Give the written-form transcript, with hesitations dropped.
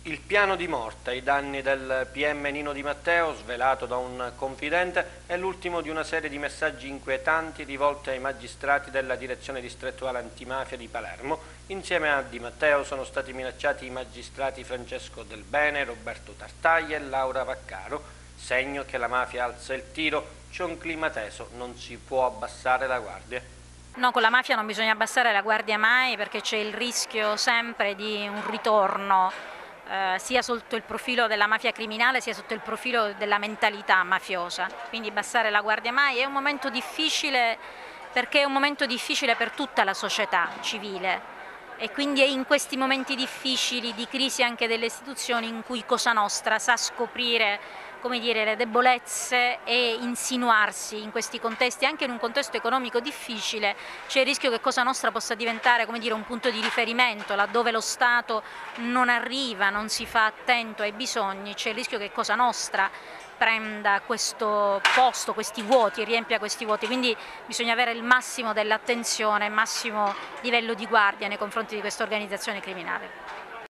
Il piano di morte ai danni del PM Nino Di Matteo, svelato da un confidente, è l'ultimo di una serie di messaggi inquietanti rivolti ai magistrati della Direzione Distrettuale Antimafia di Palermo. Insieme a Di Matteo sono stati minacciati i magistrati Francesco Del Bene, Roberto Tartaglia e Laura Vaccaro, segno che la mafia alza il tiro. C'è un clima teso, non si può abbassare la guardia. No, con la mafia non bisogna abbassare la guardia mai, perché c'è il rischio sempre di un ritorno sia sotto il profilo della mafia criminale sia sotto il profilo della mentalità mafiosa, quindi abbassare la guardia mai. È un momento difficile perché è un momento difficile per tutta la società civile e quindi è in questi momenti difficili di crisi anche delle istituzioni in cui Cosa Nostra sa scoprire, come dire, le debolezze e insinuarsi in questi contesti. Anche in un contesto economico difficile c'è il rischio che Cosa Nostra possa diventare, come dire, un punto di riferimento laddove lo Stato non arriva, non si fa attento ai bisogni. C'è il rischio che Cosa Nostra prenda questo posto, questi vuoti, riempia questi vuoti, quindi bisogna avere il massimo dell'attenzione, il massimo livello di guardia nei confronti di questa organizzazione criminale.